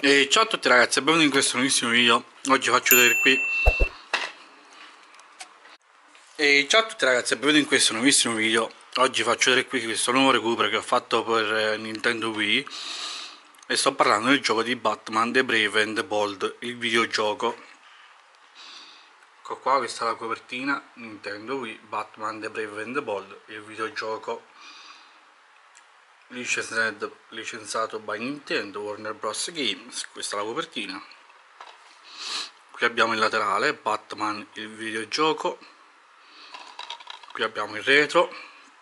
E ciao a tutti ragazzi, benvenuti in questo nuovissimo video. Oggi faccio vedere qui. E ciao a tutti ragazzi, benvenuti in questo nuovissimo video. Oggi faccio vedere qui questo nuovo recupero che ho fatto per Nintendo Wii. E sto parlando del gioco di Batman The Brave and the Bold, il videogioco. Ecco qua, questa è la copertina Nintendo Wii, Batman The Brave and the Bold, il videogioco licenziato by Nintendo, Warner Bros. Games. Questa è la copertina. Qui abbiamo il laterale, Batman il videogioco. Qui abbiamo il retro.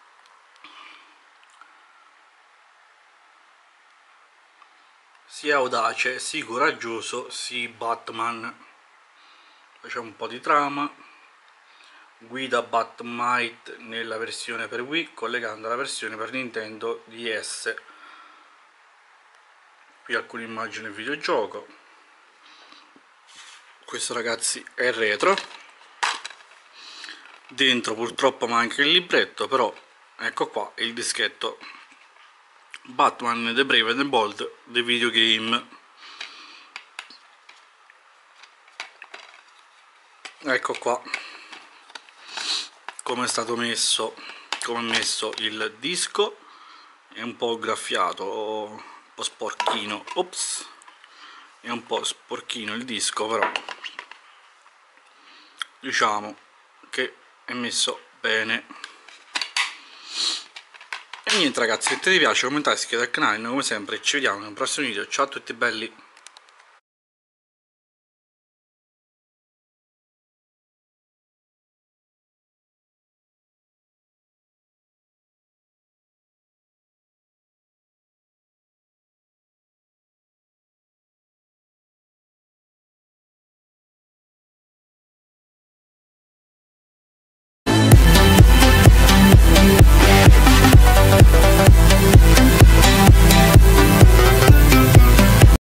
Sii audace, sii coraggioso, sii Batman. C'è un po' di trama. Guida Batmite nella versione per Wii collegando la versione per Nintendo DS. Qui alcune immagini del videogioco. Questo ragazzi è il retro. Dentro purtroppo manca il libretto, però ecco qua il dischetto Batman The Brave and the Bold The Videogame. Ecco qua come è stato messo, come è messo il disco. È un po' graffiato, un po' sporchino, ops, è un po' sporchino il disco, però diciamo che è messo bene. E niente ragazzi, se ti piace commentate, iscrivetevi al canale, noi come sempre ci vediamo nel prossimo video. Ciao a tutti belli.